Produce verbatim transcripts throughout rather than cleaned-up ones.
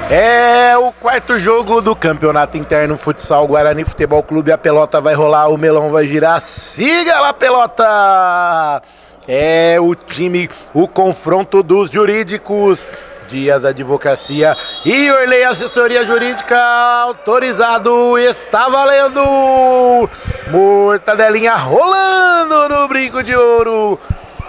É o quarto jogo do Campeonato Interno Futsal Guarani Futebol Clube. A pelota vai rolar, o melão vai girar. Siga lá, pelota! É o time, o confronto dos jurídicos. Dias Advocacia e Orley Assessoria Jurídica, autorizado, está valendo! Mortadelinha rolando no brinco de ouro.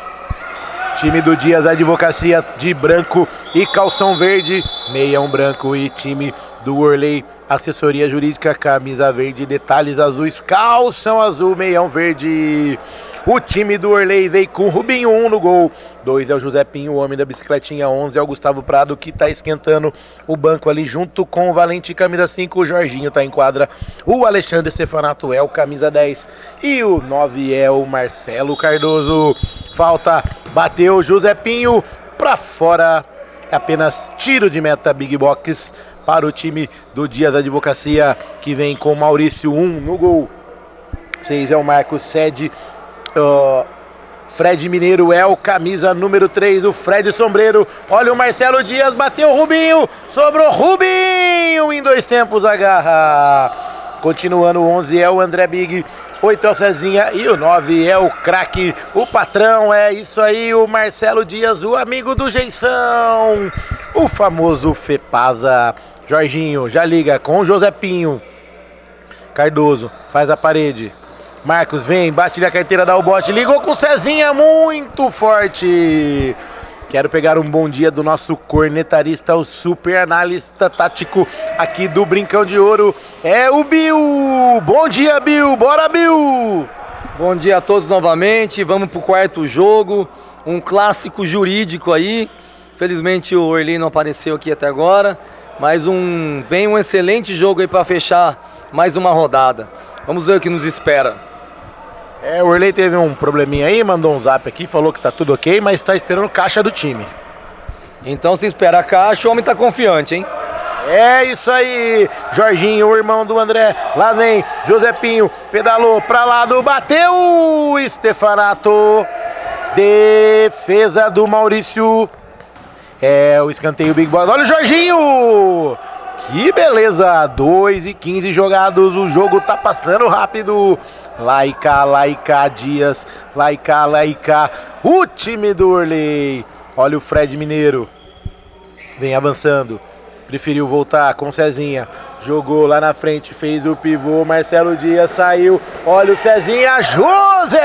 Time do Dias Advocacia de branco e calção verde, meião branco, e time do Orley Assessoria Jurídica, camisa verde, detalhes azuis, calção azul, meião verde. O time do Orley veio com o Rubinho, um no gol. dois é o José Pinho, o homem da bicicletinha. onze é o Gustavo Prado, que tá esquentando o banco ali junto com o Valente, camisa cinco. O Jorginho tá em quadra. O Alexandre Stefanato é o camisa dez. E o nove é o Marcelo Cardoso. Falta, bateu o José Pinho pra fora. É apenas tiro de meta, Big Box, para o time do Dias Advocacia, que vem com Maurício, um no gol. seis é o Marcos Sede. Uh, Fred Mineiro é o camisa número três, o Fred Sombreiro. Olha o Marcelo Dias, bateu o Rubinho, sobrou Rubinho, em dois tempos agarra. Continuando, o onze é o André Big, oito é o Cezinha e o nove é o craque, o patrão. É isso aí, o Marcelo Dias, o amigo do Geição, o famoso Fepasa. Jorginho já liga com o José Pinho. Cardoso faz a parede. Marcos vem, bate a carteira, dá o bote, ligou com o Cezinha, muito forte. Quero pegar um bom dia do nosso cornetarista, o super analista tático aqui do Brincão de Ouro. É o Bill. Bom dia, Bill. Bora, Bill. Bom dia a todos novamente. Vamos pro quarto jogo. Um clássico jurídico aí. Felizmente o Orley não apareceu aqui até agora. Mas um, vem um excelente jogo aí para fechar mais uma rodada. Vamos ver o que nos espera. É, o Orley teve um probleminha aí, mandou um zap aqui, falou que tá tudo ok, mas tá esperando caixa do time. Então, se esperar a caixa, o homem tá confiante, hein? É isso aí, Jorginho, o irmão do André, lá vem José Pinho, pedalou pra lado, bateu, Stefanato, defesa do Maurício, é o escanteio Big Boy, olha o Jorginho, que beleza, dois e quinze jogados, o jogo tá passando rápido. Laica, Laica, Dias, Laica, Laica, o time do Orley. Olha o Fred Mineiro, vem avançando, preferiu voltar com o Cezinha, jogou lá na frente, fez o pivô, Marcelo Dias saiu, olha o Cezinha, José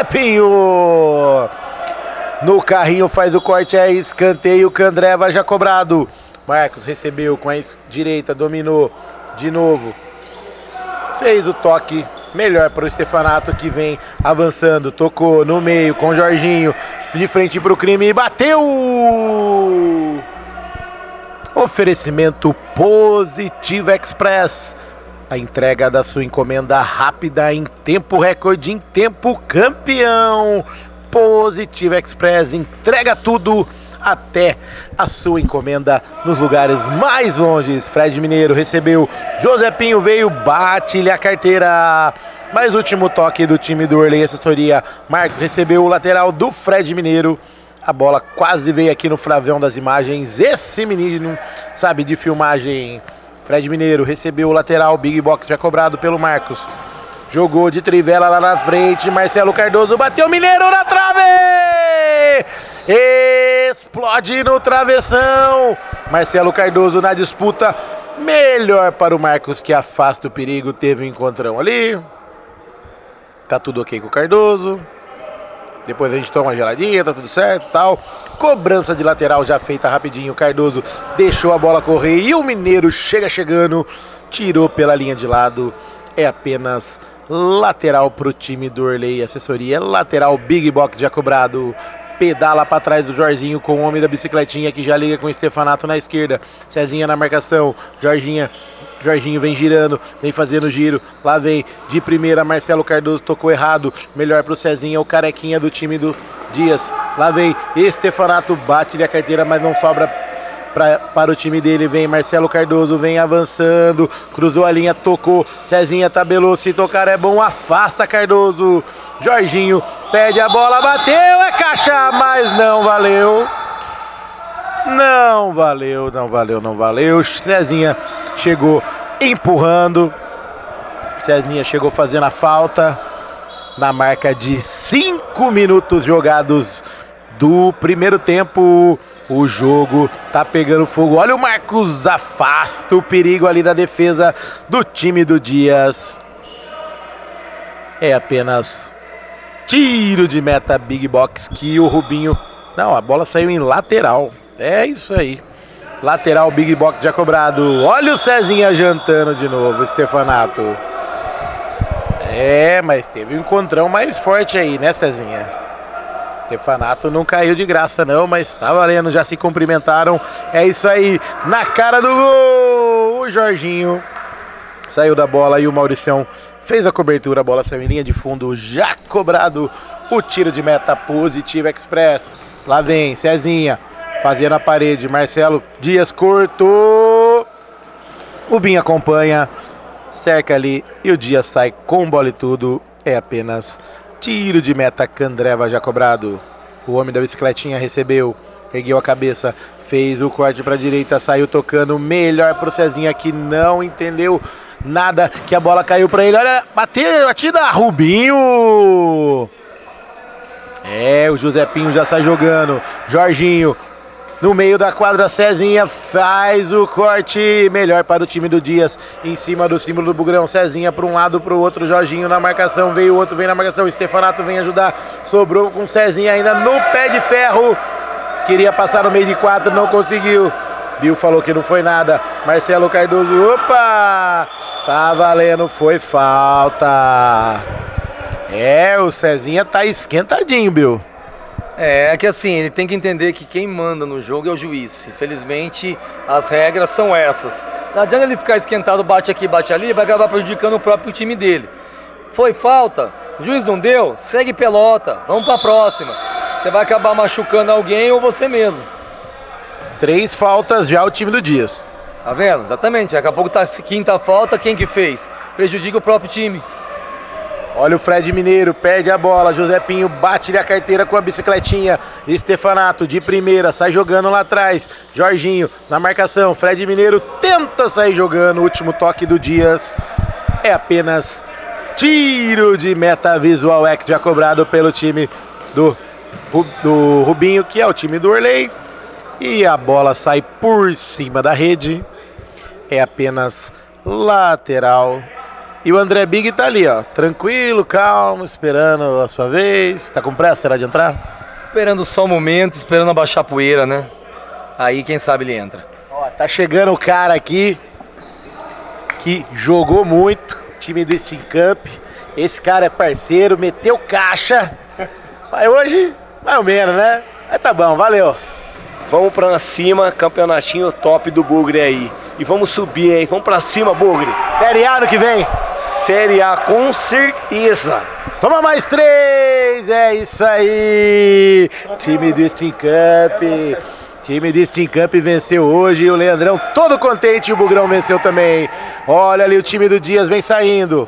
Pinho, no carrinho faz o corte, é escanteio, Candreva já cobrado. Marcos recebeu com a direita, dominou de novo, fez o toque. Melhor para o Stefanato, que vem avançando, tocou no meio com o Jorginho, de frente para o crime e bateu! Oferecimento Positivo Express, a entrega da sua encomenda rápida em tempo recorde, em tempo campeão. Positivo Express entrega tudo, até a sua encomenda nos lugares mais longes. Fred Mineiro recebeu, José Pinho veio, bate-lhe a carteira. Mais último toque do time do Orley Assessoria. Marcos recebeu o lateral do Fred Mineiro. A bola quase veio aqui no Flavião das imagens. Esse menino sabe de filmagem. Fred Mineiro recebeu o lateral, Big Box já cobrado pelo Marcos. Jogou de trivela lá na frente, Marcelo Cardoso bateu, Mineiro na trave! Explode no travessão. Marcelo Cardoso na disputa. Melhor para o Marcos, que afasta o perigo. Teve um encontrão ali. Tá tudo ok com o Cardoso. Depois a gente toma uma geladinha, tá tudo certo, tal. Cobrança de lateral já feita rapidinho. O Cardoso deixou a bola correr e o Mineiro chega chegando. Tirou pela linha de lado. É apenas lateral pro time do Orley Assessoria. Lateral, Big Box já cobrado. Pedala para trás do Jorginho com o homem da bicicletinha, que já liga com o Stefanato na esquerda. Cezinha na marcação, Jorginha, Jorginho vem girando, vem fazendo giro. Lá vem de primeira, Marcelo Cardoso tocou errado. Melhor pro Cezinha, o carequinha do time do Dias. Lá vem Stefanato, bate-lhe a carteira, mas não sobra pra, para o time dele. Vem Marcelo Cardoso, vem avançando, cruzou a linha, tocou. Cezinha tabelou, se tocar é bom, afasta Cardoso. Jorginho pede a bola, bateu, é caixa, mas não valeu. Não valeu, não valeu, não valeu. Cezinha chegou empurrando. Cezinha chegou fazendo a falta. Na marca de cinco minutos jogados do primeiro tempo. O jogo tá pegando fogo. Olha o Marcos, afasta o perigo ali da defesa do time do Dias. É apenas tiro de meta Big Box que o Rubinho... Não, a bola saiu em lateral. É isso aí. Lateral Big Box já cobrado. Olha o Cezinha jantando de novo, Stefanato. É, mas teve um encontrão mais forte aí, né, Cezinha? Stefanato não caiu de graça não, mas tá valendo, já se cumprimentaram. É isso aí, na cara do gol. O Jorginho saiu da bola e o Mauricião fez a cobertura. A bola saiu em linha de fundo, já cobrado o tiro de meta positivo Express. Lá vem Cezinha fazendo a parede. Marcelo Dias cortou. O Binho acompanha, cerca ali e o Dias sai com bola e tudo. É apenas tiro de meta, Candreva já cobrado. O homem da bicicletinha recebeu, ergueu a cabeça, fez o corte para a direita, saiu tocando melhor pro Cezinha que não entendeu nada, que a bola caiu para ele. Olha, bateu, batida, Rubinho. É, o José Pinho já sai jogando. Jorginho no meio da quadra, Cezinha faz o corte melhor para o time do Dias, em cima do símbolo do Bugrão. Cezinha para um lado, para o outro, Jorginho na marcação, veio o outro, vem na marcação, Stefanato vem ajudar, sobrou com Cezinha ainda no pé de ferro, queria passar no meio de quatro, não conseguiu. Bill falou que não foi nada. Marcelo Cardoso, opa, tá valendo, foi falta. É, o Cezinha tá esquentadinho, Bill. É, é que assim, ele tem que entender que quem manda no jogo é o juiz. Infelizmente, as regras são essas. Não adianta ele ficar esquentado, bate aqui, bate ali, vai acabar prejudicando o próprio time dele. Foi falta, o juiz não deu, segue pelota, vamos pra próxima. Você vai acabar machucando alguém ou você mesmo. Três faltas já o time do Dias. Tá vendo? Exatamente, daqui a pouco tá quinta falta, quem que fez? Prejudica o próprio time. Olha o Fred Mineiro, perde a bola, José Pinho bate-lhe a carteira com a bicicletinha, Stefanato de primeira, sai jogando lá atrás, Jorginho na marcação, Fred Mineiro tenta sair jogando, o último toque do Dias, é apenas tiro de meta Visual X, já cobrado pelo time do, do Rubinho, que é o time do Orley, e a bola sai por cima da rede, é apenas lateral. E o André Big tá ali, ó, tranquilo, calmo, esperando a sua vez. Tá com pressa, será de entrar? Esperando só o momento, esperando abaixar a poeira, né? Aí quem sabe ele entra. Ó, tá chegando o cara aqui que jogou muito, time do Steam Cup. Esse cara é parceiro, meteu caixa. Mas hoje, mais ou menos, né? Mas tá bom, valeu. Vamos pra cima, campeonatinho top do Bugre aí. E vamos subir, hein? Vamos pra cima, Bugre. Série A no que vem? Série A, com certeza. Soma mais três, é isso aí. Time do Steam Cup. Time do Steam Cup venceu hoje. O Leandrão todo contente e o Bugrão venceu também. Olha ali, o time do Dias vem saindo.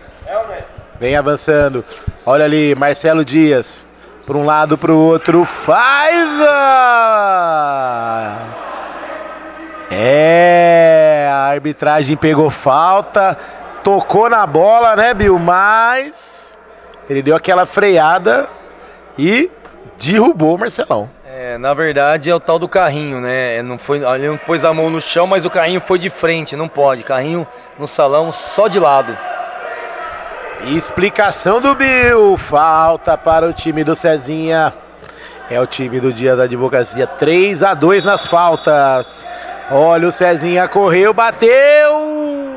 Vem avançando. Olha ali, Marcelo Dias. Para um lado, para o outro, faz a... É, a arbitragem pegou falta, tocou na bola, né, Bill? Mas ele deu aquela freada e derrubou o Marcelão. É, na verdade é o tal do carrinho, né? Não foi, ele não pôs a mão no chão, mas o carrinho foi de frente, não pode. Carrinho no salão só de lado. Explicação do Bill, falta para o time do Cezinha. É o time do Dia da Advocacia, três a dois nas faltas. Olha o Cezinha, correu, bateu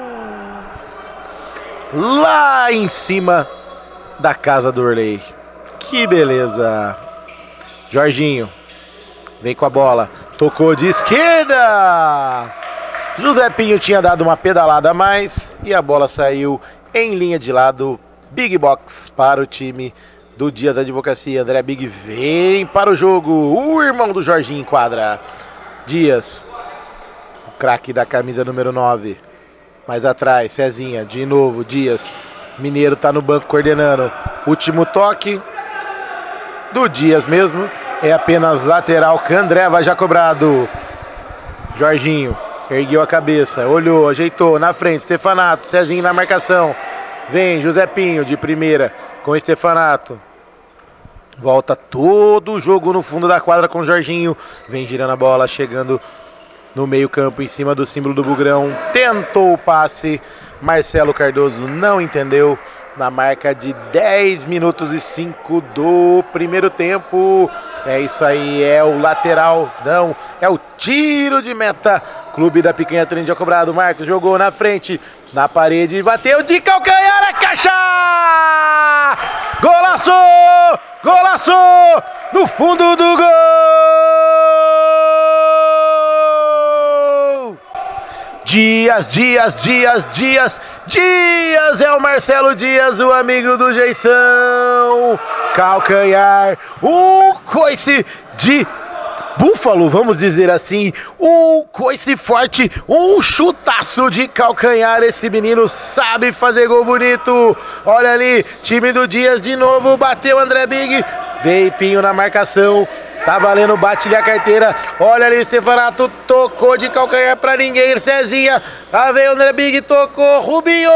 lá em cima da casa do Orley. Que beleza. Jorginho vem com a bola, tocou de esquerda. José Pinho tinha dado uma pedalada a mais e a bola saiu em linha de lado. Big Box para o time do Dia da Advocacia. André Big vem para o jogo. O irmão do Jorginho enquadra. Dias, o craque da camisa número nove. Mais atrás, Cezinha, de novo, Dias. Mineiro tá no banco coordenando. Último toque do Dias mesmo. É apenas lateral. Candreva já cobrado. Jorginho ergueu a cabeça, olhou, ajeitou, na frente, Stefanato, Cezinho na marcação. Vem Josepinho de primeira com Stefanato. Volta todo o jogo no fundo da quadra com o Jorginho. Vem girando a bola, chegando no meio campo, em cima do símbolo do Bugrão. Tentou o passe, Marcelo Cardoso não entendeu. Na marca de dez minutos e cinco do primeiro tempo. É isso aí, é o lateral, não, é o tiro de meta. Clube da Picanha Trend já cobrado. Marcos jogou na frente, na parede, bateu de calcanhar, a caixa! Golaço! Golaço! No fundo do gol! Dias, Dias, Dias, Dias, Dias, é o Marcelo Dias, o amigo do Jeição. Calcanhar, um coice de búfalo, vamos dizer assim, um coice forte, um chutaço de calcanhar. Esse menino sabe fazer gol bonito. Olha ali, time do Dias de novo, bateu André Big, veio Pinho na marcação. Tá valendo, bate-lhe a carteira. Olha ali, Stefanato tocou de calcanhar pra ninguém. Cezinha, lá veio o André Big, tocou. Rubinho!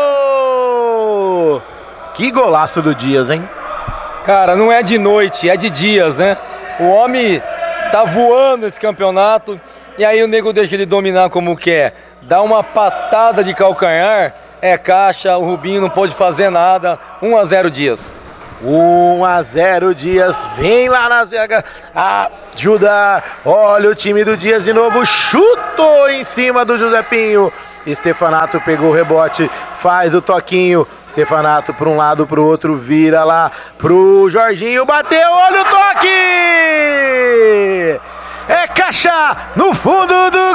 Que golaço do Dias, hein? Cara, não é de noite, é de Dias, né? O homem tá voando esse campeonato. E aí o nego deixa ele dominar como quer. Dá uma patada de calcanhar, é caixa. O Rubinho não pode fazer nada. um a zero Dias. um a zero Dias, vem lá na zaga, ajuda, olha o time do Dias de novo, chutou em cima do Josepinho. Stefanato pegou o rebote, faz o toquinho, Stefanato para um lado, para o outro, vira lá pro Jorginho, bateu, olha o toque! É caixa no fundo do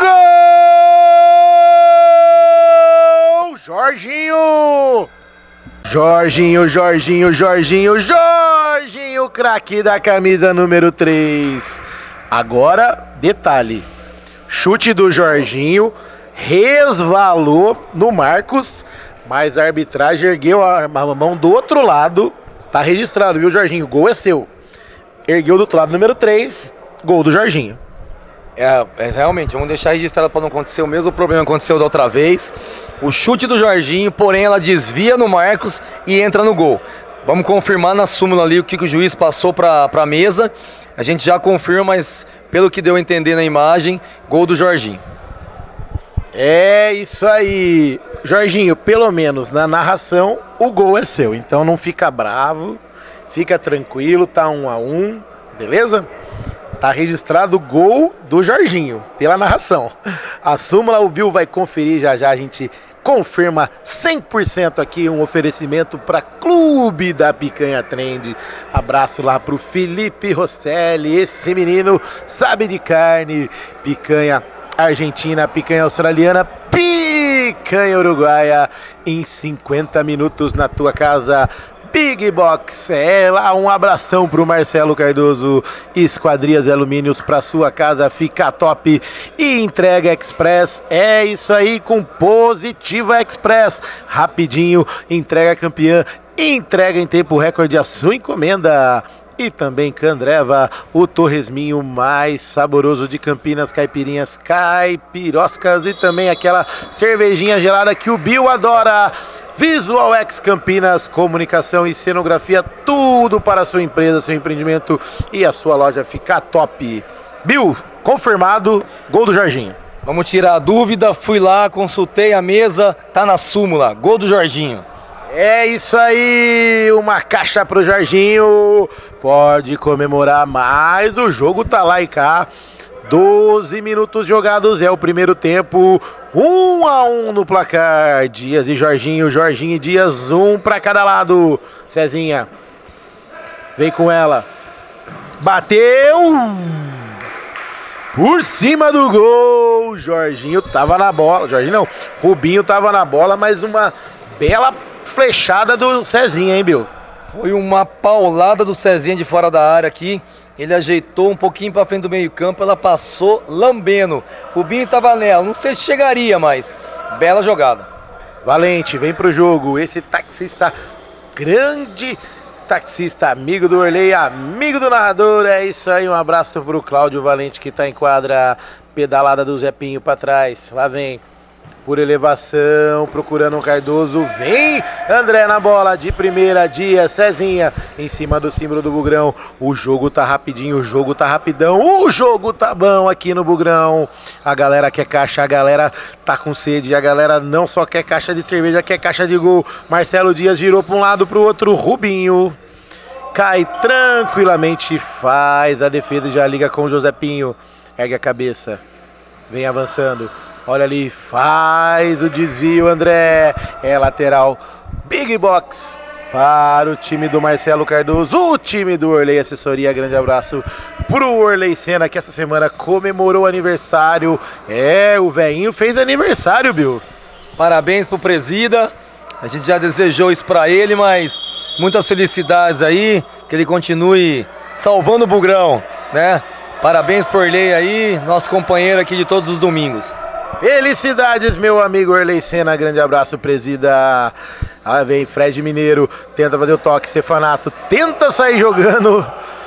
gol! Jorginho! Jorginho, Jorginho, Jorginho, Jorginho, craque da camisa número três. Agora, detalhe, chute do Jorginho, resvalou no Marcos, mas a arbitragem ergueu a mão do outro lado. Tá registrado, viu, Jorginho? Gol é seu. Ergueu do outro lado, número três, gol do Jorginho. É, é realmente, vamos deixar registrado para não acontecer o mesmo problema que aconteceu da outra vez. O chute do Jorginho, porém ela desvia no Marcos e entra no gol. Vamos confirmar na súmula ali o que, que o juiz passou para a mesa. A gente já confirma, mas pelo que deu a entender na imagem, gol do Jorginho. É isso aí. Jorginho, pelo menos na narração, o gol é seu. Então não fica bravo, fica tranquilo, tá um a um, beleza? Tá registrado o gol do Jorginho, pela narração. A súmula o Bill vai conferir já já, a gente confirma cem por cento aqui, um oferecimento para Clube da Picanha Trend. Abraço lá pro Felipe Rosselli, esse menino sabe de carne. Picanha argentina, picanha australiana, picanha uruguaia em cinquenta minutos na tua casa. Big Box, é lá, um abração pro Marcelo Cardoso. Esquadrias e Alumínios pra sua casa ficar top. E entrega express, é isso aí, com Positiva Express. Rapidinho, entrega campeã, entrega em tempo recorde a sua encomenda. E também Candreva, o torresminho mais saboroso de Campinas, caipirinhas, caipiroscas e também aquela cervejinha gelada que o Bill adora. Visual X Campinas, comunicação e cenografia, tudo para a sua empresa, seu empreendimento e a sua loja ficar top. Bill, confirmado, gol do Jorginho. Vamos tirar a dúvida, fui lá, consultei a mesa, tá na súmula, gol do Jorginho. É isso aí, uma caixa pro Jorginho, pode comemorar, mas o jogo tá lá e cá. doze minutos jogados, é o primeiro tempo, um a um no placar. Dias e Jorginho, Jorginho e Dias, um para cada lado. Cezinha, vem com ela, bateu por cima do gol. Jorginho tava na bola, Jorginho não, Rubinho tava na bola, mas uma bela flechada do Cezinha, hein, Bill? Foi uma paulada do Cezinha de fora da área aqui. Ele ajeitou um pouquinho para frente do meio campo, ela passou lambendo. Rubinho estava nela, não sei se chegaria, mas bela jogada. Valente, vem pro jogo, esse taxista grande taxista, amigo do Orley, amigo do narrador. É isso aí, um abraço pro Cláudio Valente que tá em quadra. Pedalada do Zepinho pra trás, lá vem. Por elevação, procurando um Cardoso, vem André na bola, de primeira, Dias, Cezinha, em cima do símbolo do Bugrão. O jogo tá rapidinho, o jogo tá rapidão, o jogo tá bom aqui no Bugrão. A galera quer caixa, a galera tá com sede, a galera não só quer caixa de cerveja, quer caixa de gol. Marcelo Dias girou pra um lado, pro outro, Rubinho cai tranquilamente, faz a defesa e já liga com o Josepinho, ergue a cabeça, vem avançando. Olha ali, faz o desvio, André. É lateral, Big Box para o time do Marcelo Cardoso, o time do Orley Assessoria. Grande abraço pro Orley Senna, que essa semana comemorou aniversário. É, o velhinho fez aniversário, Bill. Parabéns pro presida. A gente já desejou isso pra ele, mas muitas felicidades aí, que ele continue salvando o Bugrão, né? Parabéns pro Orley aí, nosso companheiro aqui de todos os domingos. Felicidades, meu amigo Orley Senna, grande abraço, presida. Ah, vem Fred Mineiro, tenta fazer o toque, Stefanato tenta sair jogando.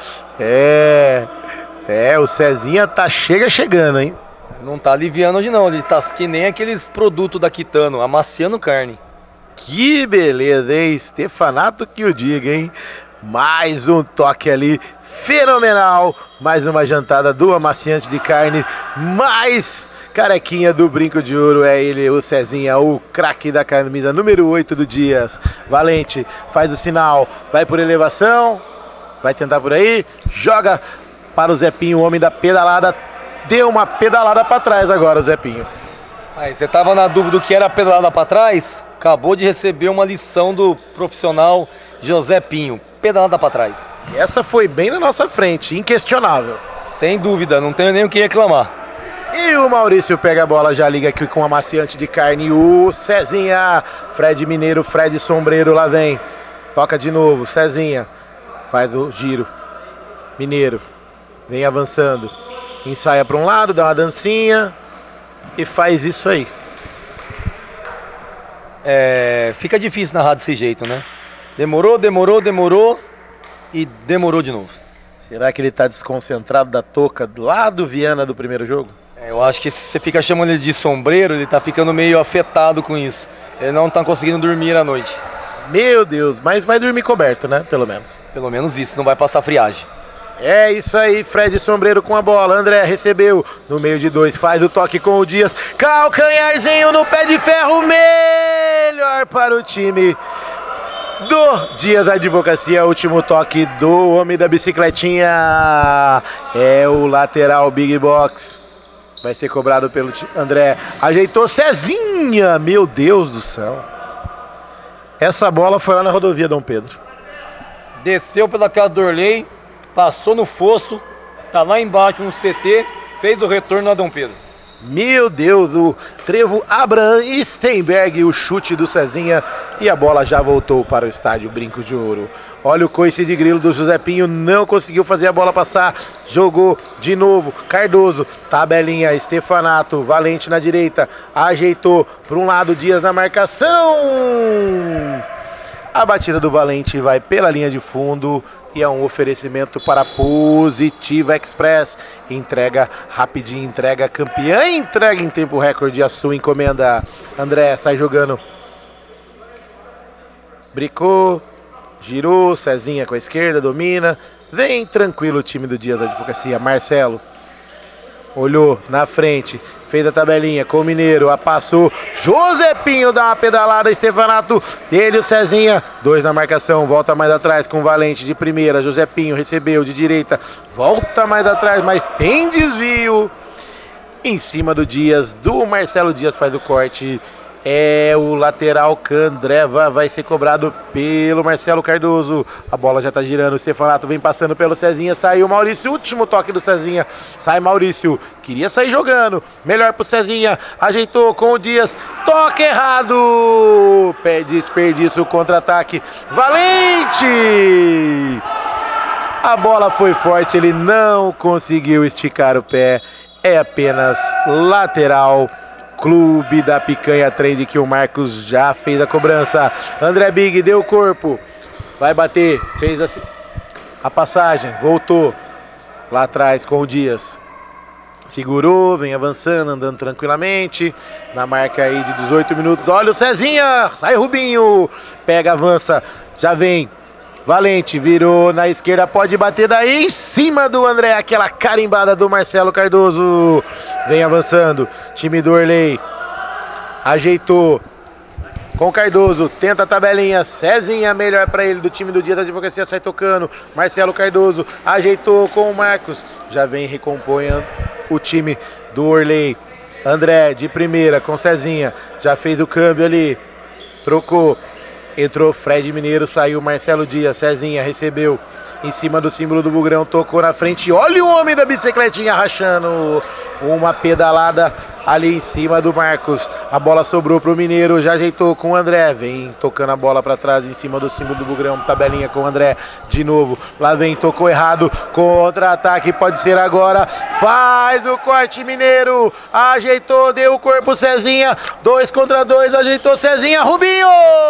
É, é, o Cezinha tá chega chegando, hein? Não tá aliviando hoje não, ele tá que nem aqueles produtos da Quitano, amaciando carne. Que beleza, hein? Stefanato que o diga, hein? Mais um toque ali, fenomenal. Mais uma jantada do amaciante de carne, mais... Carequinha do brinco de ouro, é ele, o Cezinha, o craque da camisa número oito do Dias. Valente, faz o sinal, vai por elevação, vai tentar por aí, joga para o Zepinho, o homem da pedalada. Deu uma pedalada para trás agora, o Zepinho. Aí, você tava na dúvida do que era pedalada para trás? Acabou de receber uma lição do profissional José Pinho, pedalada para trás. Essa foi bem na nossa frente, inquestionável. Sem dúvida, não tenho nem o que reclamar. E o Maurício pega a bola, já liga aqui com o amaciante de carne, o Cezinha. Fred Mineiro, Fred Sombreiro, lá vem. Toca de novo, Cezinha. Faz o giro. Mineiro, vem avançando. Ensaia para um lado, dá uma dancinha e faz isso aí. É, fica difícil narrar desse jeito, né? Demorou, demorou, demorou e demorou de novo. Será que ele tá desconcentrado da touca lá do Viana do primeiro jogo? Eu acho que se você fica chamando ele de sombreiro, ele tá ficando meio afetado com isso. Ele não tá conseguindo dormir à noite. Meu Deus, mas vai dormir coberto, né? Pelo menos. Pelo menos isso, não vai passar friagem. É isso aí, Fred Sombreiro com a bola. André recebeu no meio de dois, faz o toque com o Dias. Calcanharzinho no pé de ferro, melhor para o time do Dias Advocacia. Último toque do homem da bicicletinha. É o lateral Big Box. Vai ser cobrado pelo André. Ajeitou Cezinha. Meu Deus do céu. Essa bola foi lá na rodovia Dom Pedro. Desceu pela casa do Orley, passou no fosso, tá lá embaixo no C T, fez o retorno na Dom Pedro. Meu Deus, o trevo Abraham Steinberg, o chute do Cezinha, e a bola já voltou para o estádio Brinco de Ouro. Olha o coice de grilo do Josepinho, não conseguiu fazer a bola passar, jogou de novo, Cardoso, tabelinha, Stefanato, Valente na direita, ajeitou para um lado, Dias na marcação. A batida do Valente vai pela linha de fundo e é um oferecimento para Positiva Express. Entrega rapidinho, entrega campeã, entrega em tempo recorde a sua encomenda. André sai jogando. Bricou, girou, Cezinha com a esquerda, domina. Vem tranquilo o time do Dias da Advocacia. Marcelo olhou na frente, fez a tabelinha com o Mineiro, a passou, Josepinho dá uma pedalada, Stefanato, ele e o Cezinha, dois na marcação, volta mais atrás com o Valente de primeira, Josepinho recebeu de direita, volta mais atrás, mas tem desvio, em cima do Dias, do Marcelo Dias faz o corte, é o lateral Candreva, vai ser cobrado pelo Marcelo Cardoso. A bola já tá girando, o Stefanato vem passando pelo Cezinha, saiu o Maurício, último toque do Cezinha, sai Maurício, queria sair jogando, melhor pro Cezinha, ajeitou com o Dias, toque errado, pé desperdício, o contra-ataque, Valente! A bola foi forte, ele não conseguiu esticar o pé, é apenas lateral. Clube da Picanha Trade, que o Marcos já fez a cobrança. André Big deu corpo. vai bater, fez a, a passagem, voltou lá atrás com o Dias. Segurou, vem avançando, andando tranquilamente. Na marca aí de dezoito minutos. Olha o Cezinha, sai Rubinho. Pega, avança, já vem. Valente, virou na esquerda, pode bater daí em cima do André. Aquela carimbada do Marcelo Cardoso. Vem avançando, time do Orley. Ajeitou. Com Cardoso, tenta a tabelinha, Cezinha melhor para ele, do time do Dia da Advocacia, sai tocando, Marcelo Cardoso, ajeitou com o Marcos, já vem recomponhando o time do Orley. André de primeira com Cezinha, já fez o câmbio ali, trocou, entrou Fred Mineiro, saiu Marcelo Dias, Cezinha recebeu em cima do símbolo do Bugrão, tocou na frente, olha o homem da bicicletinha rachando, uma pedalada ali em cima do Marcos, a bola sobrou pro Mineiro, já ajeitou com o André, vem tocando a bola para trás em cima do símbolo do Bugrão, tabelinha com o André, de novo, lá vem, tocou errado, contra-ataque, pode ser agora, faz o corte Mineiro, ajeitou, deu o corpo Cezinha, dois contra dois, ajeitou Cezinha, Rubinho!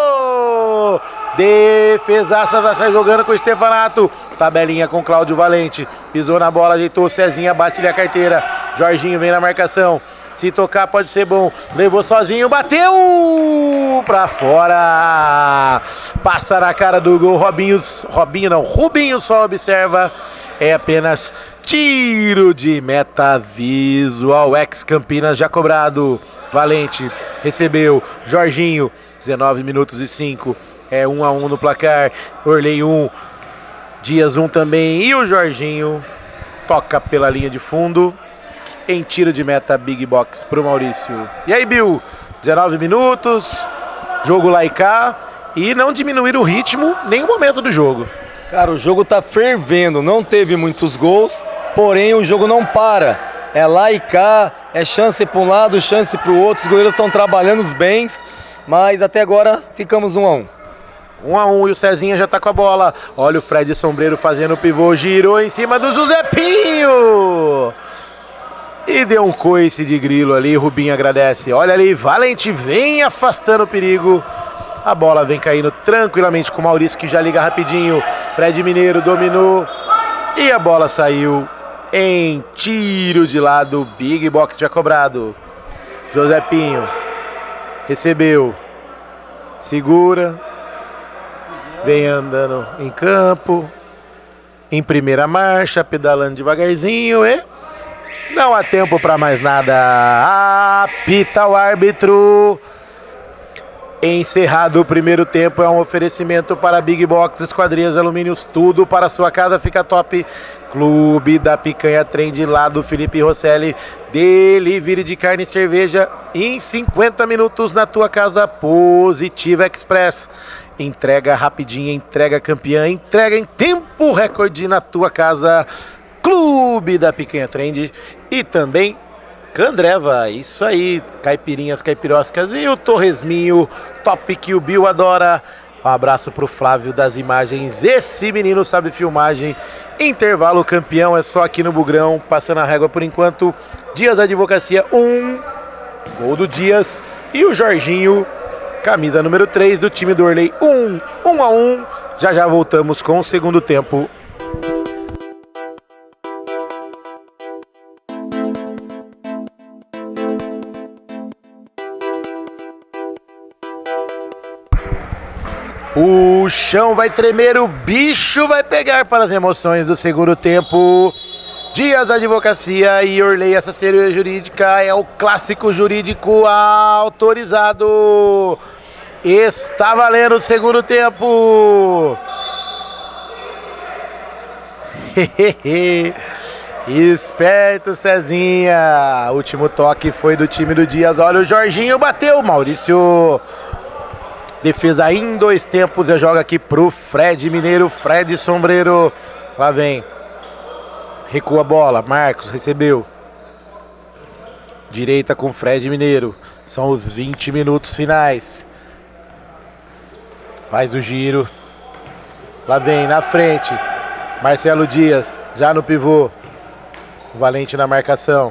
Defesaça, vai sair jogando com o Stefanato, tabelinha com Cláudio Valente, pisou na bola, ajeitou, Cezinha bate-lhe a carteira, Jorginho vem na marcação, se tocar pode ser bom, levou sozinho, bateu pra fora, passa na cara do gol, Robinho, Robinho não, Rubinho só observa, é apenas tiro de meta visual, ex-Campinas já cobrado, Valente recebeu, Jorginho, dezenove minutos e cinco, é um a um no placar, Orley um, Dias um também, e o Jorginho toca pela linha de fundo, em tiro de meta Big Box pro Maurício. E aí, Bill, dezenove minutos, jogo lá e cá, e não diminuir o ritmo nem o momento do jogo. Cara, o jogo tá fervendo, não teve muitos gols, porém o jogo não para. É lá e cá, é chance para um lado, chance para o outro, os goleiros estão trabalhando os bens, mas até agora ficamos um a um. Um a um e o Cezinha já tá com a bola. Olha o Fred Sombreiro fazendo o pivô, girou em cima do Josepinho. E deu um coice de grilo ali, Rubinho agradece. Olha ali, Valente vem afastando o perigo. A bola vem caindo tranquilamente com o Maurício, que já liga rapidinho. Fred Mineiro dominou. E a bola saiu em tiro de lado. Big Box já cobrado. Josepinho recebeu. Segura. Vem andando em campo. Em primeira marcha, pedalando devagarzinho e... não há tempo para mais nada. Apita o árbitro. Encerrado o primeiro tempo, é um oferecimento para Big Box, Esquadrias Alumínios, tudo para sua casa fica top. Clube da Picanha Trend, lá do Felipe Rosselli, delivery de carne e cerveja em cinquenta minutos na tua casa. Positiva Express, entrega rapidinha, entrega campeã, entrega em tempo recorde na tua casa. Clube da Picanha Trend e também Candreva, isso aí, caipirinhas, caipiroscas e o torresminho, top que o Bill adora. Um abraço pro Flávio das imagens, esse menino sabe filmagem. Intervalo campeão é só aqui no Bugrão, passando a régua por enquanto. Dias Advocacia um, gol do Dias, e o Jorginho, camisa número três do time do Orley um, um a um. Já já voltamos com o segundo tempo. O chão vai tremer, o bicho vai pegar para as emoções do segundo tempo. Dias Advocacia e Orley, assessoria jurídica, é o clássico jurídico autorizado. Está valendo o segundo tempo. Esperto, Cezinha. Último toque foi do time do Dias. Olha, o Jorginho bateu, Maurício. Defesa em dois tempos, já joga aqui pro Fred Mineiro, Fred Sombreiro. Lá vem. Recua a bola, Marcos recebeu. Direita com Fred Mineiro. São os vinte minutos finais. Faz o giro. Lá vem, na frente. Marcelo Dias, já no pivô. O Valente na marcação.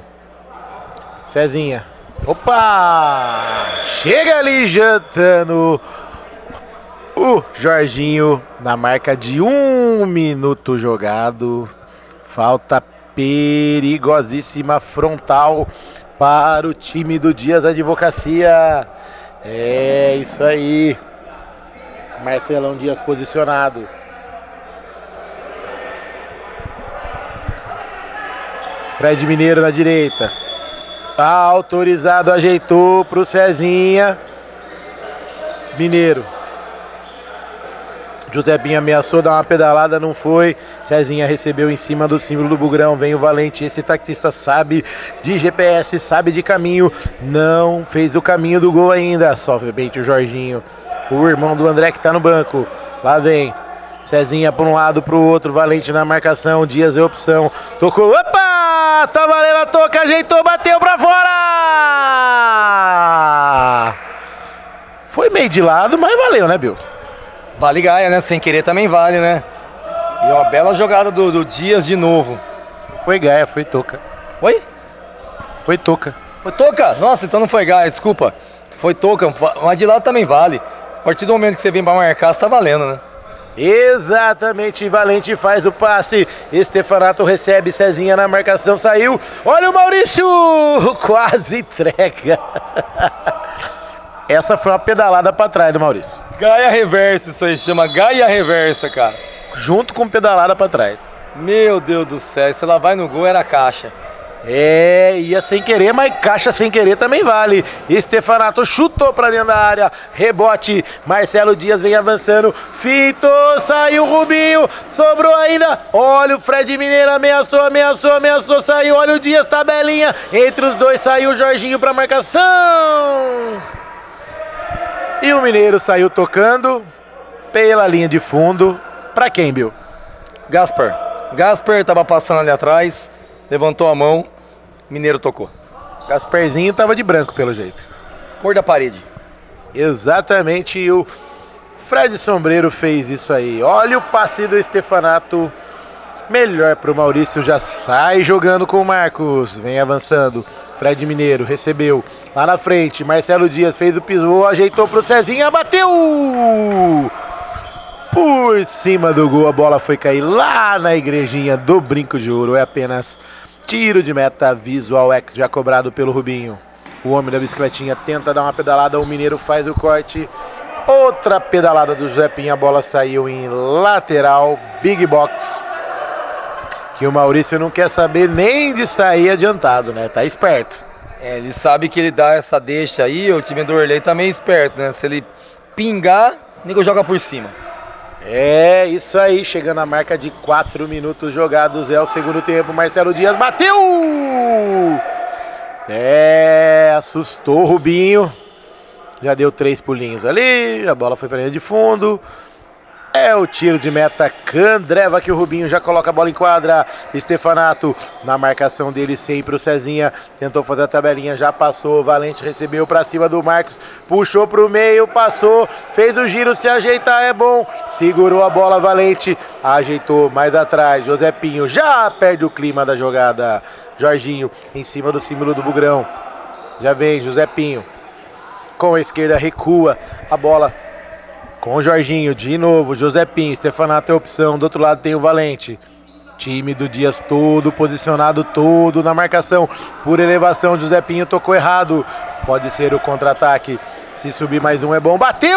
Cezinha. Opa! Chega ali jantando O Jorginho na marca de um minuto jogado. Falta perigosíssima frontal para o time do Dias Advocacia. É isso aí. Marcelão Dias posicionado. Fred Mineiro na direita. Autorizado, ajeitou pro Cezinha. Mineiro. Josebinho ameaçou dar uma pedalada, não foi. Cezinha recebeu em cima do símbolo do Bugrão. Vem o Valente, esse taxista sabe de G P S, sabe de caminho. Não fez o caminho do gol ainda. Sofre bem o Jorginho. O irmão do André que tá no banco. Lá vem. Cezinha para um lado, para o outro. Valente na marcação. Dias é opção. Tocou. Opa! Tá valendo a toca. Ajeitou, bateu pra fora! Foi meio de lado, mas valeu, né, Bill? Vale Gaia, né? Sem querer também vale, né? E uma bela jogada do, do Dias de novo. Foi Gaia, foi toca. Oi? Foi toca. Foi toca? Nossa, então não foi Gaia, desculpa. Foi toca, mas de lado também vale. A partir do momento que você vem pra marcar, você tá valendo, né? Exatamente, Valente faz o passe. Estefanato recebe, Cezinha na marcação, saiu. Olha o Maurício! Quase entrega. Essa foi uma pedalada pra trás do Maurício. Gaia reversa, isso aí chama Gaia reversa, cara. Junto com pedalada pra trás. Meu Deus do céu, se ela vai no gol era caixa. É, ia sem querer, mas caixa sem querer também vale. Estefanato chutou pra dentro da área. Rebote, Marcelo Dias vem avançando. Fitou, saiu o Rubinho. Sobrou ainda. Olha o Fred Mineiro, ameaçou, ameaçou, ameaçou. Saiu, olha o Dias, tabelinha. Entre os dois saiu o Jorginho pra marcação. E o Mineiro saiu tocando pela linha de fundo. Pra quem, Bill? Gaspar. Gaspar tava passando ali atrás. Levantou a mão. Mineiro tocou. Gasparzinho tava de branco pelo jeito. Cor da parede. Exatamente, e o Fred Sombreiro fez isso aí. Olha o passe do Estefanato. Melhor pro Maurício, já sai jogando com o Marcos. Vem avançando. Fred Mineiro recebeu lá na frente. Marcelo Dias fez o pivô, ajeitou pro Cezinha, bateu! Por cima do gol, a bola foi cair lá na igrejinha do Brinco de Ouro. É apenas tiro de meta, visual X já cobrado pelo Rubinho. O homem da bicicletinha tenta dar uma pedalada, o Mineiro faz o corte. Outra pedalada do José Pinha, a bola saiu em lateral, big box. Que o Maurício não quer saber nem de sair adiantado, né? Tá esperto. É, ele sabe que ele dá essa deixa aí, o time do Orley tá meio esperto, né? Se ele pingar, o nego joga por cima. É, isso aí, chegando a marca de quatro minutos jogados, é o segundo tempo, Marcelo Dias bateu! É, assustou o Rubinho, já deu três pulinhos ali, a bola foi para a linha de fundo. É o tiro de meta, Candreva, que o Rubinho já coloca a bola em quadra. Estefanato na marcação dele sempre, o Cezinha tentou fazer a tabelinha, já passou. Valente recebeu para cima do Marcos, puxou para o meio, passou, fez o giro, se ajeitar é bom. Segurou a bola, Valente, ajeitou mais atrás. José Pinho já perde o clima da jogada. Jorginho em cima do símbolo do Bugrão. Já vem José Pinho com a esquerda, recua a bola. Com o Jorginho, de novo, José Pinho, Estefanato é opção, do outro lado tem o Valente. Time do Dias todo posicionado, todo na marcação, por elevação, José Pinho tocou errado. Pode ser o contra-ataque, se subir mais um é bom, bateu!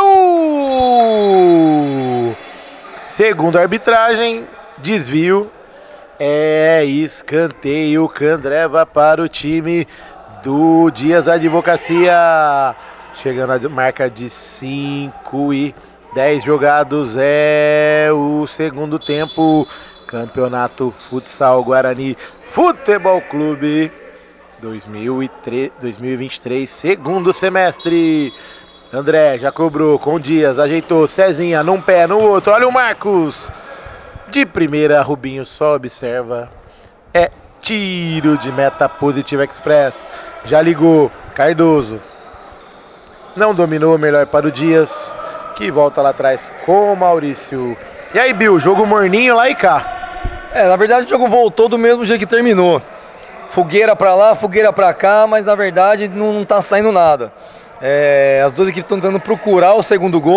Segundo a arbitragem, desvio, é escanteio, Candreva para o time do Dias Advocacia. Chegando a marca de cinco e dez jogados, é o segundo tempo. Campeonato Futsal Guarani Futebol Clube dois mil e vinte e três, segundo semestre. André já cobrou com Dias, ajeitou, Cezinha num pé, no outro, olha o Marcos. De primeira, Rubinho só observa. É tiro de meta, Positiva Express. Já ligou, Cardoso. Não dominou, melhor para o Dias, que volta lá atrás com o Maurício. E aí, Bill, jogo morninho lá e cá. É, na verdade o jogo voltou do mesmo jeito que terminou. Fogueira pra lá, fogueira pra cá, mas na verdade não, não tá saindo nada. É, as duas equipes estão tentando procurar o segundo gol,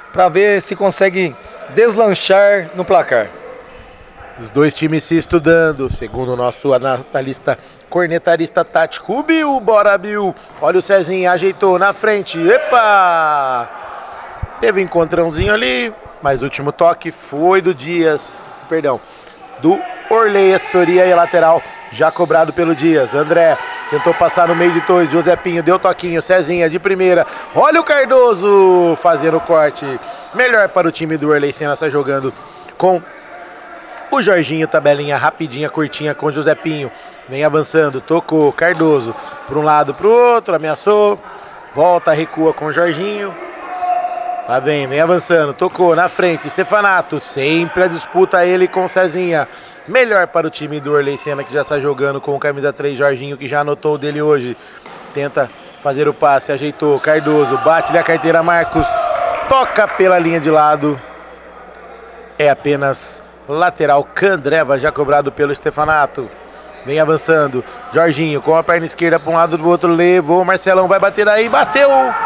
para ver se consegue deslanchar no placar. Os dois times se estudando, segundo o nosso analista cornetarista tático, o Bill, bora Bill. Olha o Cezinha, ajeitou na frente, epa! Teve um encontrãozinho ali, mas o último toque foi do Dias, perdão, do Orley, assessoria e lateral, já cobrado pelo Dias. André tentou passar no meio de dois, Josepinho deu toquinho, Cezinha de primeira, olha o Cardoso fazendo o corte. Melhor para o time do Orley Senna, está jogando com o Jorginho, tabelinha rapidinha, curtinha com o Josepinho. Vem avançando, tocou, Cardoso para um lado, para o outro, ameaçou. Volta, recua com o Jorginho. Lá vem, vem avançando, tocou na frente, Stefanato. Sempre a disputa ele com o Cezinha. Melhor para o time do Orley Senna, que já está jogando com o camisa três, Jorginho, que já anotou o dele hoje. Tenta fazer o passe, ajeitou, Cardoso, bate-lhe a carteira, Marcos. Toca pela linha de lado. É apenas lateral, Candreva, já cobrado pelo Stefanato. Vem avançando, Jorginho com a perna esquerda para um lado, do outro, levou, Marcelão vai bater aí, bateu!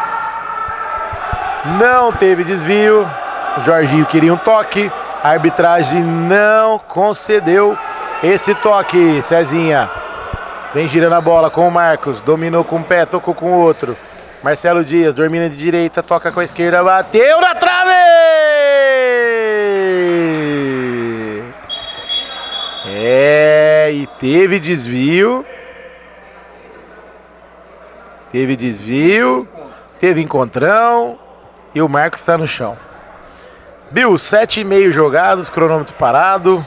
Não teve desvio, o Jorginho queria um toque, a arbitragem não concedeu esse toque. Cezinha vem girando a bola com o Marcos, dominou com um pé, tocou com o outro. Marcelo Dias, domina de direita, toca com a esquerda, bateu na trave! É, e teve desvio, teve desvio, teve encontrão e o Marcos está no chão. Bill, sete e meio jogados, cronômetro parado,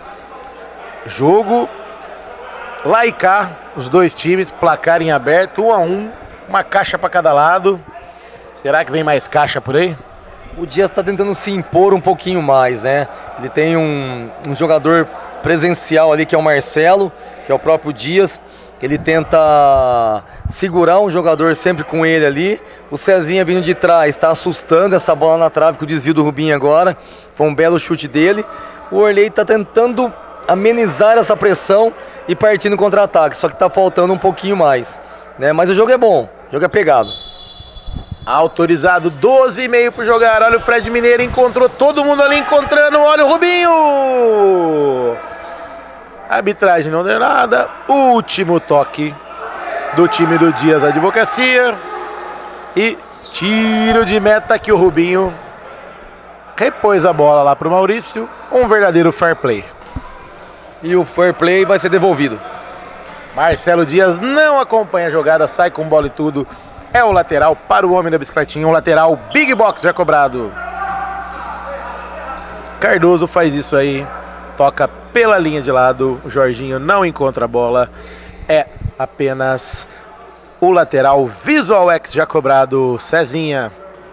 jogo lá e cá, os dois times, placar em aberto, um a um, uma caixa para cada lado. Será que vem mais caixa por aí? O Dias está tentando se impor um pouquinho mais, né? Ele tem um, um jogador presencial ali que é o Marcelo, que é o próprio Dias. Ele tenta segurar um jogador sempre com ele ali. O Cezinha vindo de trás, está assustando essa bola na trave com o desvio do Rubinho agora. Foi um belo chute dele. O Orley está tentando amenizar essa pressão e partir no contra-ataque, só que está faltando um pouquinho mais, né? Mas o jogo é bom, o jogo é pegado. Autorizado, doze e meio por jogar. Olha o Fred Mineiro, encontrou todo mundo ali encontrando. Olha o Rubinho. A arbitragem não deu nada. Último toque do time do Dias Advocacia. E tiro de meta que o Rubinho repôs a bola lá para o Maurício. Um verdadeiro fair play. E o fair play vai ser devolvido. Marcelo Dias não acompanha a jogada, sai com bola e tudo. É o lateral para o homem da bicicletinha, um lateral Big Box já cobrado. Cardoso faz isso aí, toca pela linha de lado, o Jorginho não encontra a bola. É apenas o lateral Visual X já cobrado. Cezinha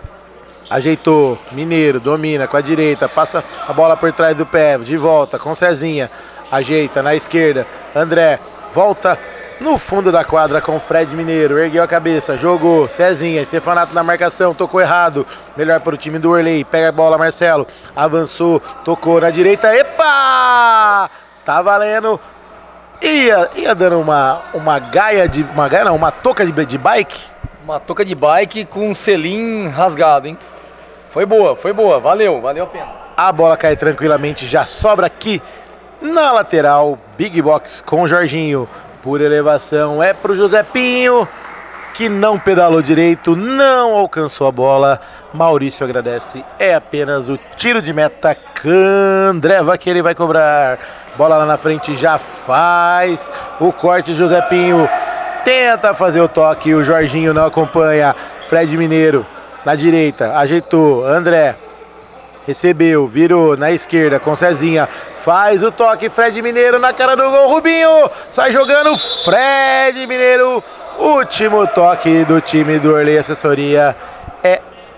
ajeitou, Mineiro domina com a direita, passa a bola por trás do pé, de volta com Cezinha, ajeita na esquerda, André volta no fundo da quadra com o Fred Mineiro, ergueu a cabeça, jogou, Cezinha, Stefanato na marcação, tocou errado, melhor para o time do Orley, pega a bola, Marcelo, avançou, tocou na direita, epa! Tá valendo, ia, ia dando uma, uma gaia de, uma gaia não, uma touca de, de bike. Uma touca de bike com um selim rasgado, hein? Foi boa, foi boa, valeu, valeu a pena. A bola cai tranquilamente, já sobra aqui na lateral, Big Box com o Jorginho. Por elevação é pro Josepinho, que não pedalou direito, não alcançou a bola. Maurício agradece, é apenas o tiro de meta. Candreva que ele vai cobrar. Bola lá na frente, já faz o corte. Josepinho tenta fazer o toque, o Jorginho não acompanha. Fred Mineiro na direita, ajeitou, André recebeu, virou na esquerda com Cezinha, faz o toque, Fred Mineiro na cara do gol, Rubinho, sai jogando, Fred Mineiro, último toque do time do Orley Assessoria, é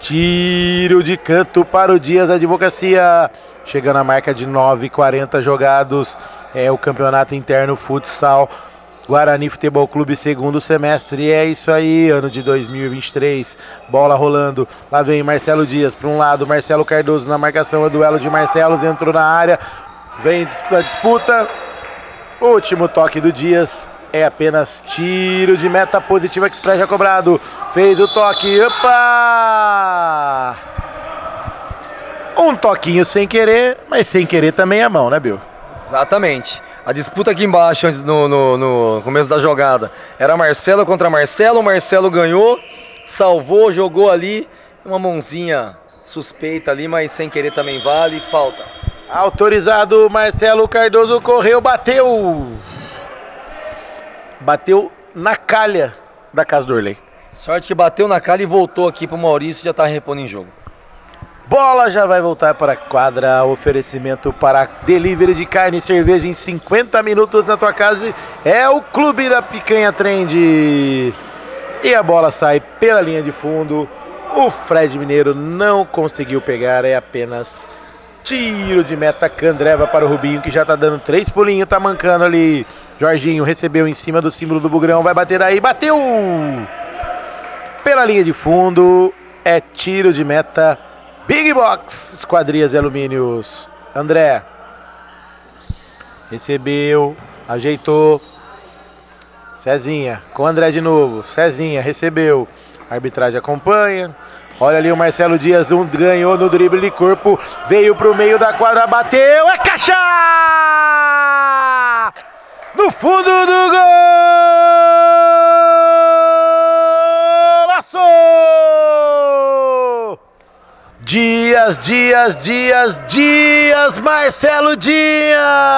tiro de canto para o Dias Advocacia, chegando a marca de nove e quarenta jogados, é o campeonato interno futsal Guarani Futebol Clube segundo semestre, é isso aí, ano de dois mil e vinte e três, bola rolando, lá vem Marcelo Dias, para um lado, Marcelo Cardoso na marcação, é duelo de Marcelos, entrou na área, vem a disputa, último toque do Dias, é apenas tiro de meta, Positiva Express já cobrado, fez o toque, opa! Um toquinho sem querer, mas sem querer também a mão, né, Bill? Exatamente. A disputa aqui embaixo, antes no, no, no começo da jogada, era Marcelo contra Marcelo. O Marcelo ganhou, salvou, jogou ali. Uma mãozinha suspeita ali, mas sem querer também vale. Falta. Autorizado, Marcelo Cardoso correu, bateu. Bateu na calha da casa do Orley. Sorte que bateu na calha e voltou aqui pro Maurício e já tá repondo em jogo. Bola já vai voltar para a quadra. Oferecimento para delivery de carne e cerveja em cinquenta minutos na tua casa. É o Clube da Picanha Trend. E a bola sai pela linha de fundo. O Fred Mineiro não conseguiu pegar. É apenas tiro de meta. Candreva para o Rubinho, que já tá dando três pulinhos. Tá mancando ali. Jorginho recebeu em cima do símbolo do Bugrão. Vai bater aí. Bateu pela linha de fundo. É tiro de meta. Big Box, Esquadrias e Alumínios. André. Recebeu. Ajeitou. Cezinha. Com o André de novo. Cezinha recebeu. A arbitragem acompanha. Olha ali o Marcelo Dias. Um ganhou no drible de corpo. Veio pro meio da quadra. Bateu. É caixa! No fundo do gol! Laçou! Dias, Dias, Dias, Dias, Marcelo Dias!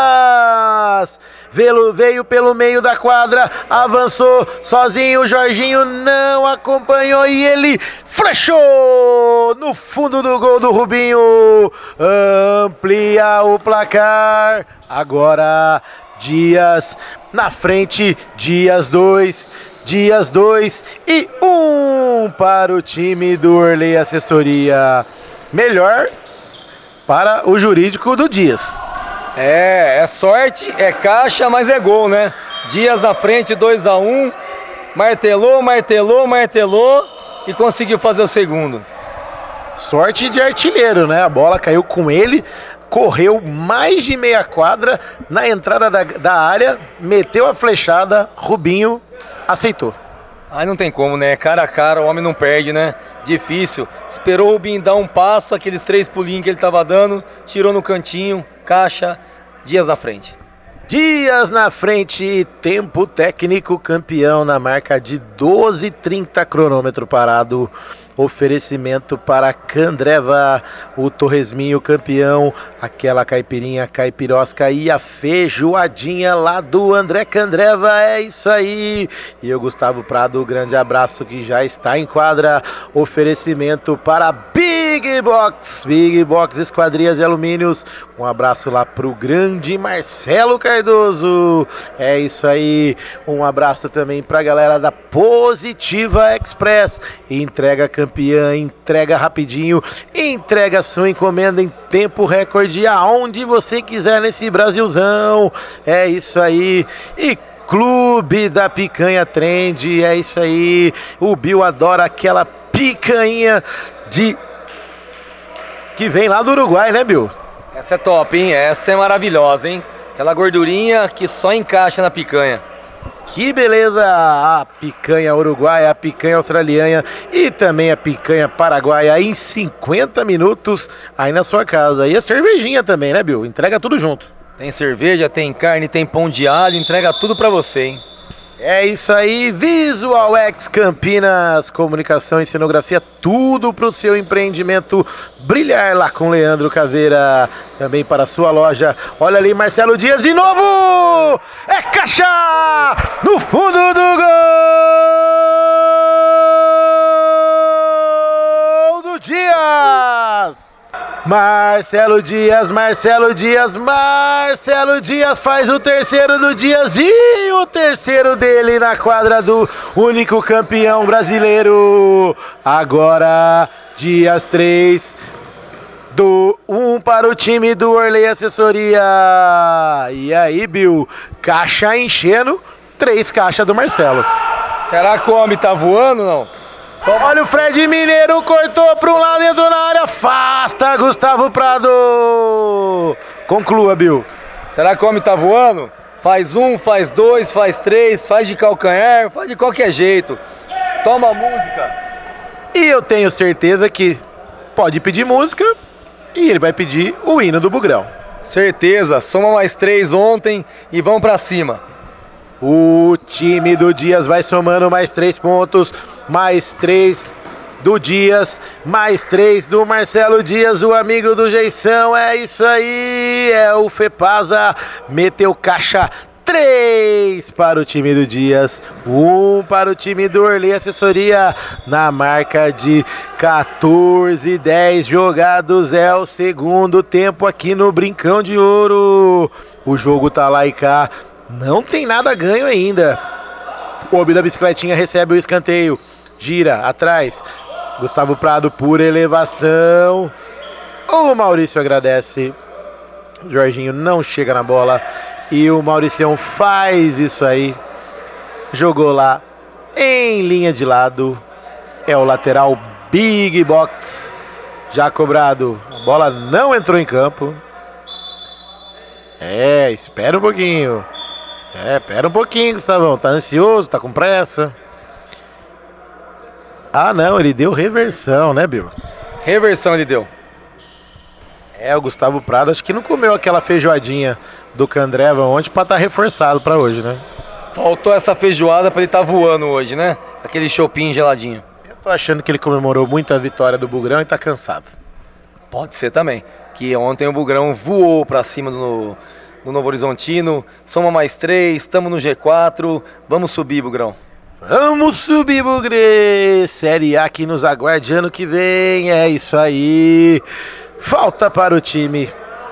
Veio, veio pelo meio da quadra, avançou sozinho, o Jorginho não acompanhou e ele flechou no fundo do gol do Rubinho. Amplia o placar, agora Dias na frente, Dias dois. Dias dois e um para o time do Orley Assessoria. Melhor para o jurídico do Dias. É, é sorte, é caixa, mas é gol, né? Dias na frente, dois a um. Martelou, martelou, martelou e conseguiu fazer o segundo. Sorte de artilheiro, né? A bola caiu com ele. Correu mais de meia quadra na entrada da, da área. Meteu a flechada. Rubinho aceitou. Aí não tem como, né? Cara a cara, o homem não perde, né? Difícil. Esperou o Rubinho dar um passo, aqueles três pulinhos que ele tava dando, tirou no cantinho, caixa, Dias na frente. Dias na frente, tempo técnico campeão na marca de doze e trinta, cronômetro parado. Oferecimento para Candreva, o torresminho campeão, aquela caipirinha caipirosca e a feijoadinha lá do André Candreva, é isso aí. E o Gustavo Prado, grande abraço que já está em quadra. Oferecimento para Big Box, Big Box Esquadrias e Alumínios. Um abraço lá pro grande Marcelo Cardoso, é isso aí. Um abraço também pra galera da Positiva Express, entrega campeã, entrega rapidinho, entrega sua encomenda em tempo recorde aonde você quiser nesse Brasilzão, é isso aí. E Clube da Picanha Trend, é isso aí. O Bill adora aquela picanha de que vem lá do Uruguai, né, Bill? Essa é top, hein? Essa é maravilhosa, hein? Aquela gordurinha que só encaixa na picanha. Que beleza! A picanha uruguaia, a picanha australiana e também a picanha paraguaia em cinquenta minutos aí na sua casa. E a cervejinha também, né, Bill? Entrega tudo junto. Tem cerveja, tem carne, tem pão de alho, entrega tudo pra você, hein? É isso aí, Visual X Campinas, comunicação e cenografia, tudo para o seu empreendimento brilhar lá com Leandro Caveira, também para a sua loja. Olha ali, Marcelo Dias de novo, é caixa no fundo do gol do Dias. Marcelo Dias, Marcelo Dias, Marcelo Dias faz o terceiro do Dias e o terceiro dele na quadra do único campeão brasileiro. Agora Dias três, do um para o time do Orley Assessoria. E aí, Bill, caixa enchendo, três caixas do Marcelo. Será que o homem tá voando ou não? Olha o Fred Mineiro, cortou para um lado, entrou na área, afasta Gustavo Prado. Conclua, Bill. Será que o homem tá voando? Faz um, faz dois, faz três, faz de calcanhar, faz de qualquer jeito. Toma a música. E eu tenho certeza que pode pedir música E ele vai pedir o hino do Bugrão. Certeza, soma mais três ontem e vamos pra cima. O time do Dias vai somando mais três pontos, mais três do Dias, mais três do Marcelo Dias, o amigo do Geição. É isso aí, é o Fepasa, meteu caixa. Três para o time do Dias, um para o time do Orley Assessoria, na marca de quatorze, dez jogados. É o segundo tempo aqui no Brincão de Ouro. O jogo tá lá e cá, não tem nada ganho ainda. O homem da bicicletinha recebe o escanteio, gira atrás, Gustavo Prado por elevação. O Maurício agradece, o Jorginho não chega na bola. E o Mauricião faz isso aí. Jogou lá em linha de lado. É o lateral Big Box. Já cobrado. A bola não entrou em campo. É, espera um pouquinho. É, espera um pouquinho, Gustavão. Tá ansioso, tá com pressa. Ah, não, ele deu reversão, né, Bill? Reversão ele deu. É, o Gustavo Prado acho que não comeu aquela feijoadinha do Candreva ontem pra estar tá reforçado pra hoje, né? Faltou essa feijoada pra ele estar tá voando hoje, né? Aquele choppinho geladinho. Eu tô achando que ele comemorou muito a vitória do Bugrão e tá cansado. Pode ser também. Que ontem o Bugrão voou pra cima do, do Novo Horizontino. Soma mais três, tamo no G quatro. Vamos subir, Bugrão. Vamos subir, Bugre! Série A que nos aguarde ano que vem. É isso aí. Falta para o time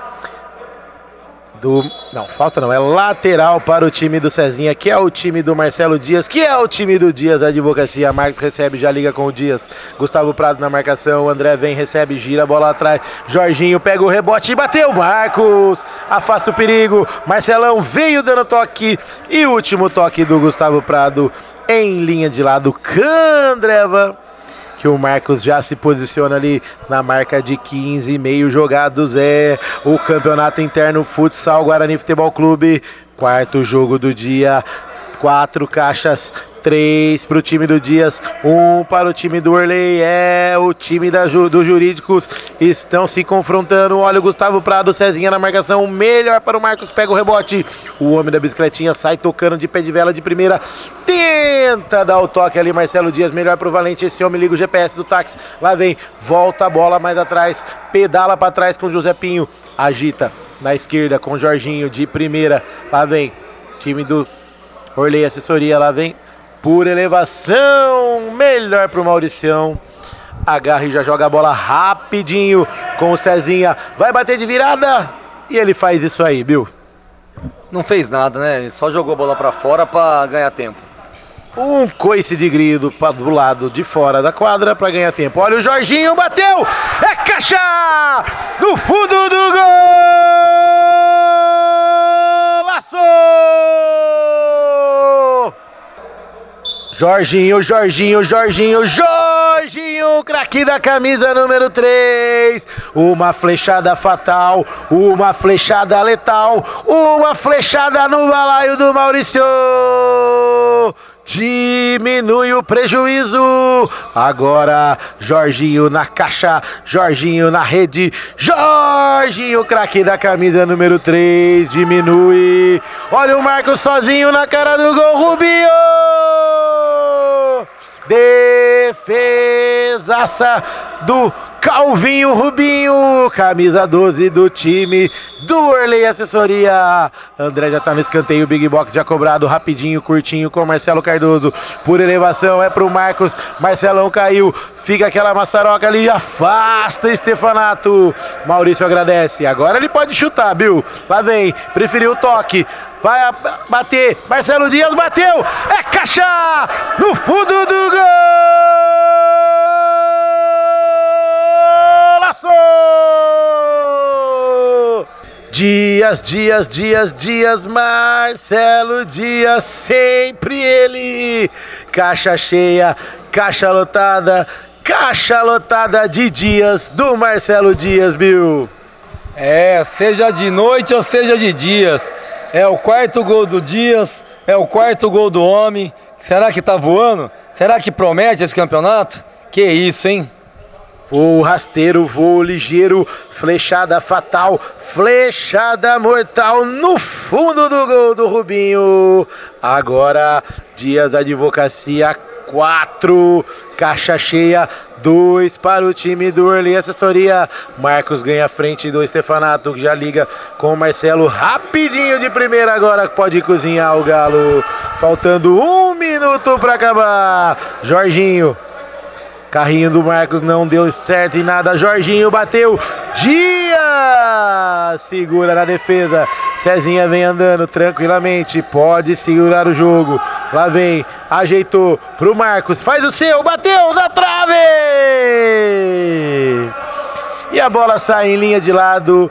do... Não, falta não, é lateral para o time do Cezinha, que é o time do Marcelo Dias, que é o time do Dias, a Advocacia. Marcos recebe, já liga com o Dias. Gustavo Prado na marcação, André vem, recebe, gira a bola atrás. Jorginho pega o rebote e bateu. Marcos afasta o perigo. Marcelão veio dando toque. E o último toque do Gustavo Prado em linha de lado. Candreva. Que o Marcos já se posiciona ali na marca de quinze, meio jogados. É o Campeonato Interno Futsal Guarani Futebol Clube. Quarto jogo do dia. Quatro caixas. Três para o time do Dias, um para o time do Orley. É o time da, dos jurídicos estão se confrontando. Olha o Gustavo Prado, Cezinha na marcação, melhor para o Marcos, pega o rebote. O homem da bicicletinha sai tocando de pé de vela de primeira, tenta dar o toque ali, Marcelo Dias, melhor para o Valente. Esse homem liga o G P S do táxi, lá vem, volta a bola mais atrás, pedala para trás com o José Pinho, agita na esquerda com o Jorginho de primeira, lá vem, time do Orley Assessoria, lá vem por elevação, melhor pro Mauricião. Agarra e já joga a bola rapidinho com o Cezinha. Vai bater de virada e ele faz isso aí, Bill. Não fez nada, né? Ele só jogou a bola pra fora pra ganhar tempo. Um coice de grilo para do lado de fora da quadra para ganhar tempo. Olha o Jorginho, bateu! É caixa! No fundo do gol! Laço! Jorginho, Jorginho, Jorginho, Jorginho, craque da camisa número três. Uma flechada fatal, uma flechada letal, uma flechada no balaio do Maurício. Diminui o prejuízo. Agora Jorginho na caixa, Jorginho na rede, Jorginho, craque da camisa número três, diminui. Olha o Marcos sozinho na cara do gol, Rubinho. Defesaça do Calvinho Rubinho, camisa doze do time do Orley Assessoria. André já tá no escanteio, Big Box já cobrado, rapidinho, curtinho com Marcelo Cardoso. Por elevação é pro Marcos, Marcelão caiu, fica aquela maçaroca ali, afasta Stefanato. Maurício agradece, agora ele pode chutar, Bill. Lá vem, preferiu o toque. Vai bater, Marcelo Dias bateu, é caixa no fundo do gol! Laço! Dias, Dias, Dias, Dias, Marcelo Dias, sempre ele! Caixa cheia, caixa lotada, caixa lotada de Dias do Marcelo Dias, Bill. É, seja de noite ou seja de dias. É o quarto gol do Dias, é o quarto gol do homem. Será que tá voando? Será que promete esse campeonato? Que isso, hein? Voo rasteiro, voo ligeiro, flechada fatal, flechada mortal no fundo do gol do Rubinho. Agora, Dias Advocacia quatro, caixa cheia, dois para o time do Orly Assessoria. Marcos ganha a frente do Stefanato, que já liga com o Marcelo. Rapidinho de primeira agora, pode cozinhar o Galo. Faltando um minuto para acabar. Jorginho. Carrinho do Marcos não deu certo em nada. Jorginho bateu. Dias segura na defesa. Cezinha vem andando tranquilamente. Pode segurar o jogo. Lá vem. Ajeitou pro Marcos. Faz o seu. Bateu na trave. E a bola sai em linha de lado.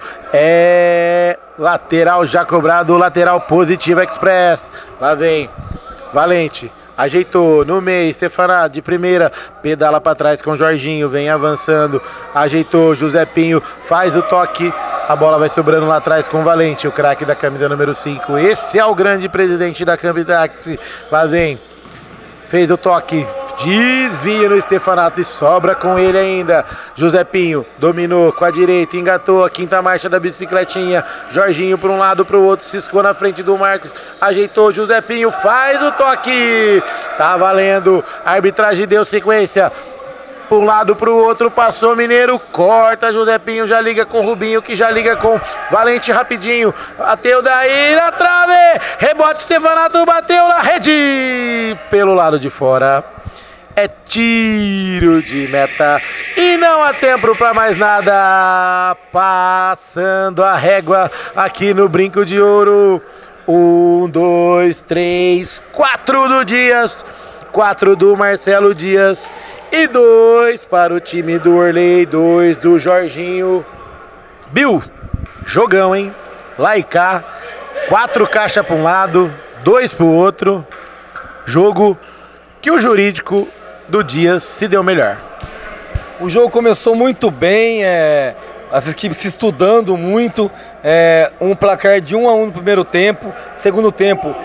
É lateral já cobrado. Lateral positivo Express. Lá vem. Valente. Ajeitou no meio, Stefanato de primeira, pedala para trás com o Jorginho, vem avançando, ajeitou, José Pinho faz o toque, a bola vai sobrando lá atrás com o Valente, o craque da camisa número cinco. Esse é o grande presidente da Cambidax. Lá vem, fez o toque, desvia no Stefanato e sobra com ele ainda. José Pinho dominou com a direita, engatou a quinta marcha da bicicletinha. Jorginho para um lado, para o outro, ciscou na frente do Marcos. Ajeitou, José Pinho faz o toque. Tá valendo. A arbitragem deu sequência. Para um lado, para o outro, passou Mineiro, corta, José Pinho já liga com o Rubinho, que já liga com Valente rapidinho. Bateu daí na trave. Rebote, Stefanato bateu na rede. Pelo lado de fora. É tiro de meta e não há tempo para mais nada. Passando a régua aqui no Brinco de Ouro. Um, dois, três, quatro do Dias, quatro do Marcelo Dias e dois para o time do Orly, dois do Jorginho. Bill, jogão, hein? Lá e cá, quatro caixas para um lado, dois para o outro. Jogo que o jurídico do Dias se deu melhor. O jogo começou muito bem, é, as equipes se estudando muito, é, um placar de um a um no primeiro tempo, segundo tempo.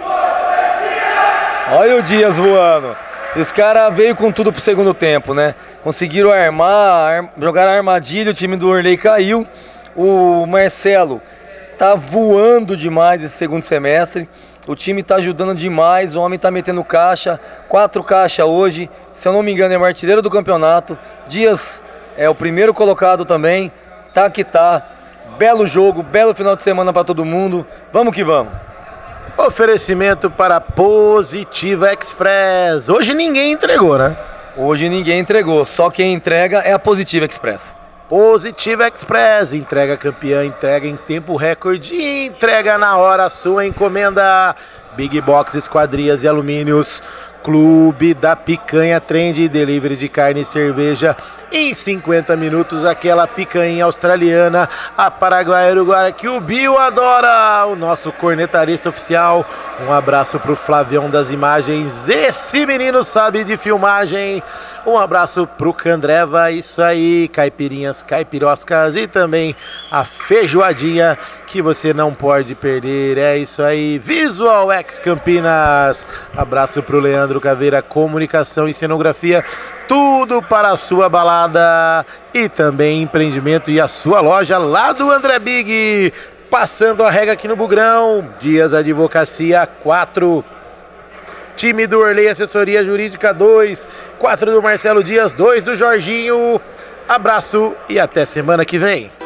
Olha o Dias voando. E os caras veio com tudo pro segundo tempo, né? Conseguiram armar, arm, jogar a armadilha, o time do Orly caiu. O Marcelo tá voando demais esse segundo semestre. O time tá ajudando demais, o homem tá metendo caixa, quatro caixas hoje. Se eu não me engano, é o artilheiro do campeonato. Dias é o primeiro colocado também. Tá que tá. Belo jogo, belo final de semana para todo mundo. Vamos que vamos. Oferecimento para Positiva Express. Hoje ninguém entregou, né? Hoje ninguém entregou. Só quem entrega é a Positiva Express. Positiva Express. Entrega campeã, entrega em tempo recorde e entrega na hora a sua encomenda. Big Box, esquadrias e alumínios. Clube da Picanha Trend, delivery de carne e cerveja em cinquenta minutos, aquela picanha australiana, a paraguaia uruguaia que o Bill adora, o nosso cornetarista oficial. Um abraço pro Flavião das imagens, esse menino sabe de filmagem. Um abraço pro Candreva, isso aí, caipirinhas, caipiroscas e também a feijoadinha que você não pode perder, é isso aí. Visual X Campinas, abraço pro Leandro Caveira, comunicação e cenografia, tudo para a sua balada e também empreendimento e a sua loja lá do André Big. Passando a regra aqui no Bugrão, Dias Advocacia quatro, time do Orly Assessoria Jurídica dois, quatro do Marcelo Dias, dois do Jorginho. Abraço e até semana que vem.